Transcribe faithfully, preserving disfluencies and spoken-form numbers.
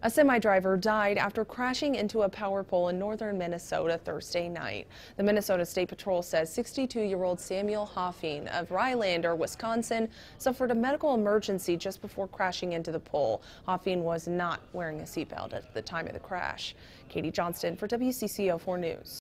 A semi-driver died after crashing into a power pole in northern Minnesota Thursday night. The Minnesota State Patrol says sixty-two-year-old Samuel Hoffing of Rylander, Wisconsin, suffered a medical emergency just before crashing into the pole. Hoffing was not wearing a seatbelt at the time of the crash. Katie Johnston for W C C O four News.